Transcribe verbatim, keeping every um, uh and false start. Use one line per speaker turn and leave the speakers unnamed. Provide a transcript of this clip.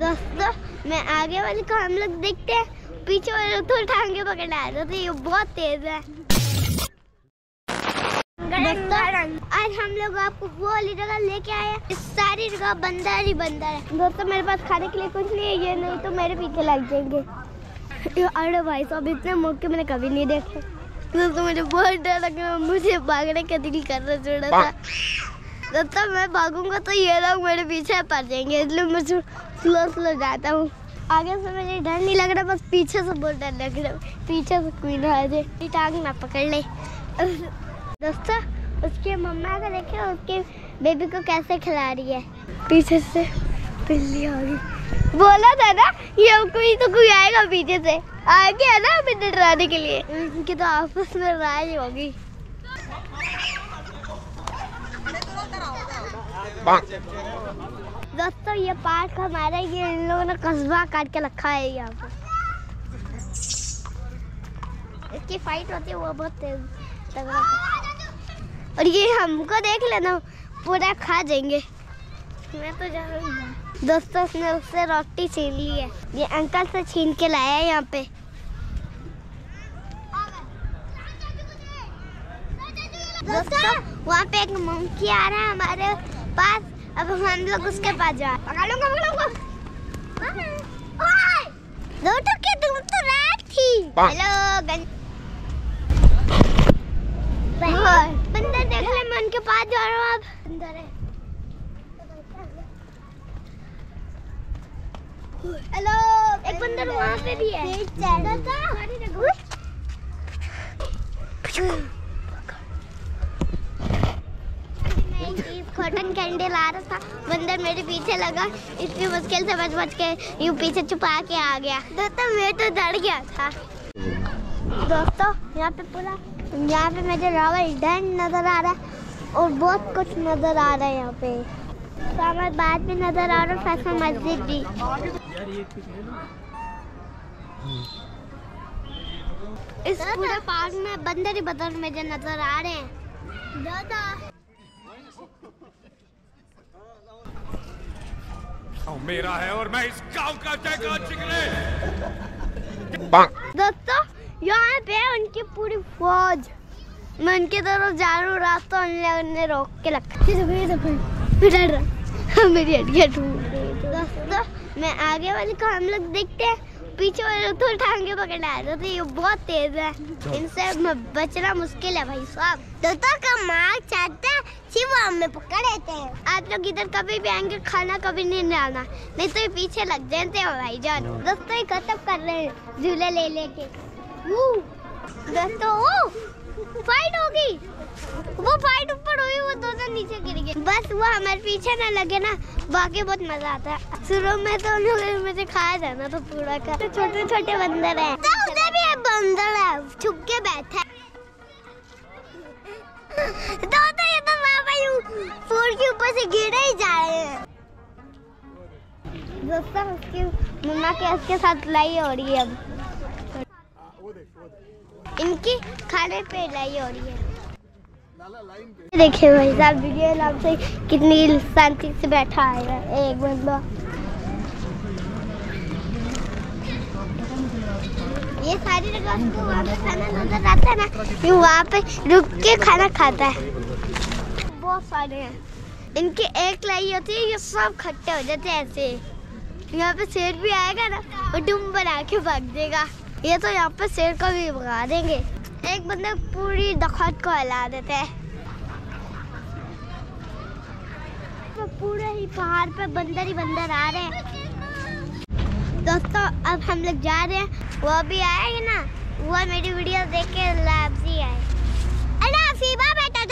दोस्तों मैं आगे वाले को हम लोग देखते हैं, पीछे वाले तो टांगे पकड़ने आ रहे थे, ये बहुत तेज है। आज हम लोग आपको वो वाली जगह लेके आए हैं, इस सारी जगह बंदर ही बंदर है। दोस्तों मेरे पास खाने के लिए कुछ नहीं है, ये नहीं तो मेरे पीछे लग जाएंगे। अरे भाई साहब इतने मौके मैंने कभी नहीं देखे। दोस्तों मुझे बहुत डर लगा, मुझे भागने का दिल कर रहा थोड़ा सा। दोस्तों मैं भागूंगा तो ये लोग मेरे पीछे पड़ जाएंगे, इसलिए मैं स्लो स्लो जाता हूँ। आगे से मुझे डर नहीं लग रहा, बस पीछे से बहुत डर लग रहा है। पीछे से कोई ना आ जाए, टांग ना पकड़ ले। दोस्तों उसके मम्मा का देखे, उसके बेबी को कैसे खिला रही है। पीछे से बिल्ली आ गई। बोला था ना ये कोई तो कोई आएगा पीछे से, आ गया ना हमें डराने के लिए। इनकी तो आपस में राय होगी। दोस्तों ये पार्क हमारा, ये इन लोगों ने कस्बा काट के रखा है यहाँ पर। इसकी फाइट होती है वो बहुत तेज तगड़ा, और ये हमको देख लेना पूरा खा जाएंगे। मैं तो जा रही हूँ। दोस्तों उसने उससे रोटी छीन ली है, ये अंकल से छीन के लाया है यहाँ पे। दोस्तों वहाँ पे एक मंकी आ रहा है हमारे पास, अब हम लोग उसके पास जा। पकड़ूंगा पकड़ूंगा। दोस्तों की तुम तो रात थी। हेलो बंदर देख ले, मैं उनके पास जा रहा हूँ। अब अंदर है। हेलो एक बंदर वहाँ पे भी है। कॉटन कैंडी ला रहा था, बंदर मेरे पीछे लगा, इतनी मुश्किल से बच बच के यूं पीछे छुपा के आ गया। दोस्तों मैं तो डर गया था। दोस्तों यहाँ पे पूरा, यहाँ पे मुझे रॉयल डैम नजर आ रहा है और बहुत कुछ नजर आ रहा है। यहाँ पे इस्लामाबाद भी नजर आ रहा है, फैसल मस्जिद भी। इस पूरे पार्क में बंदर ही बंदर मुझे नजर आ रहे हैं। दादा
मेरा है और मैं इस गांव का जयकार चिकने।
दोस्तों यहाँ पे उनकी पूरी फौज, मैं उनकी तरफ जा रहा हूँ, रास्ता उन्होंने रोक के रखा। मेरी हड्डियाँ टूट गई। दोस्तों मैं आगे वाले को हम लोग देखते हैं, पीछे वाले तो टांगे पकड़ने आ रहे थे, ये बहुत तेज है, इनसे बचना मुश्किल है भाई साहब। दोस्तों का मार चाहते हैं सिवा में पकड़ लेते हैं। आप लोग इधर कभी भी आएंगे, खाना कभी नहीं आना, नहीं तो ये पीछे लग जाते हैं भाई जान। दोस्तों ये खत्म कर रहे हैं झूले ले लेके। दोस्तों वो फाइट होगी, वो फाइट ऊपर हुई, वो दोनों नीचे गिर गए। बस वो हमारे पीछे ना लगे ना, बाकी बहुत मजा आता है। शुरू में तो उन लोगों मुझे खाया जाना तो पूरा का तो छोटे छोटे बंदर है, तो उधर भी एक बंदर है छुप के बैठा है। तो, तो ये तो फूल के ऊपर से गिरे ही जा रहे हैं। दोस्तों उसकी मम्मा के उसके साथ लड़ाई हो रही है, अब इनकी खाने पे लड़ाई हो रही है। देखिए भाई साहब वीडियो आराम से कितनी शांति से बैठा है एक बंदा। ये सारी जगह उसको वहाँ पे खाना नजर आता है ना, ये वहाँ पे रुक के खाना खाता है। बहुत सारे हैं, इनकी एक लाई होती है, ये सब खट्टे हो जाते हैं ऐसे। यहाँ पे शेर भी आएगा ना, वो डुम बना के भाग देगा। ये तो यहाँ पे शेर को भी भगा देंगे। एक बंदे पूरी दखत को हिला देते हैं। तो पूरे ही पहाड़ पे बंदर ही बंदर आ रहे हैं। दोस्तों अब हम लोग जा रहे हैं, वो भी आएगा ना, वो मेरी वीडियो देख के लाभ से आए। अरे फीबा बेटा